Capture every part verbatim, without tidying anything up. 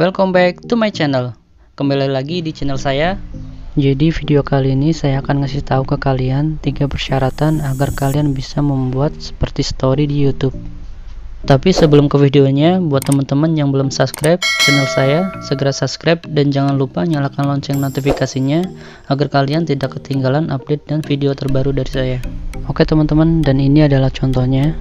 Welcome back to my channel. Kembali lagi di channel saya. Jadi video kali ini saya akan ngasih tahu ke kalian tiga persyaratan agar kalian bisa membuat seperti story di YouTube. Tapi sebelum ke videonya, buat teman-teman yang belum subscribe channel saya, segera subscribe dan jangan lupa nyalakan lonceng notifikasinya agar kalian tidak ketinggalan update dan video terbaru dari saya. Oke teman-teman, dan ini adalah contohnya.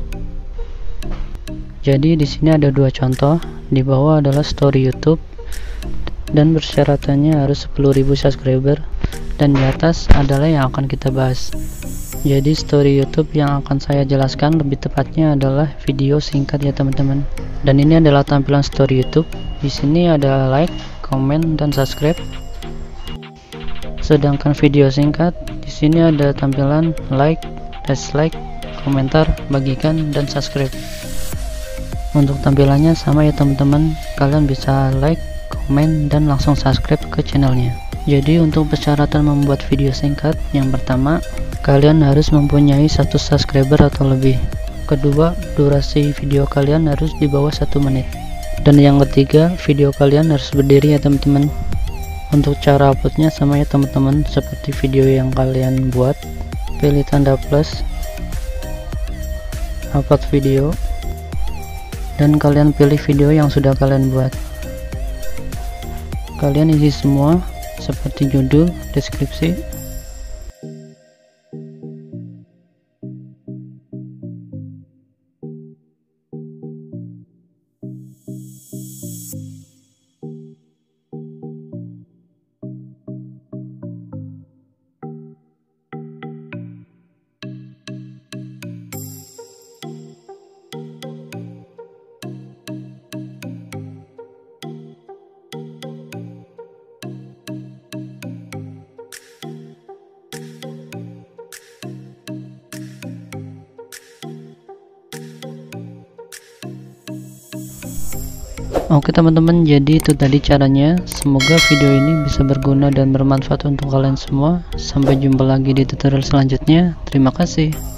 Jadi di sini ada dua contoh. Di bawah adalah story YouTube dan persyaratannya harus sepuluh ribu subscriber, dan di atas adalah yang akan kita bahas. Jadi story YouTube yang akan saya jelaskan lebih tepatnya adalah video singkat ya teman-teman. Dan ini adalah tampilan story YouTube. Di sini ada like, comment, dan subscribe. Sedangkan video singkat di sini ada tampilan like, dislike, komentar, bagikan, dan subscribe. Untuk tampilannya sama ya teman-teman. Kalian bisa like, komen, dan langsung subscribe ke channelnya. Jadi untuk persyaratan membuat video singkat, yang pertama kalian harus mempunyai satu subscriber atau lebih. Kedua, durasi video kalian harus di bawah satu menit. Dan yang ketiga, video kalian harus berdiri ya teman-teman. Untuk cara uploadnya sama ya teman-teman, seperti video yang kalian buat. Pilih tanda plus, upload video, dan kalian pilih video yang sudah kalian buat. Kalian isi semua seperti judul, deskripsi. Oke teman-teman, jadi itu tadi caranya. Semoga video ini bisa berguna dan bermanfaat untuk kalian semua. Sampai jumpa lagi di tutorial selanjutnya. Terima kasih.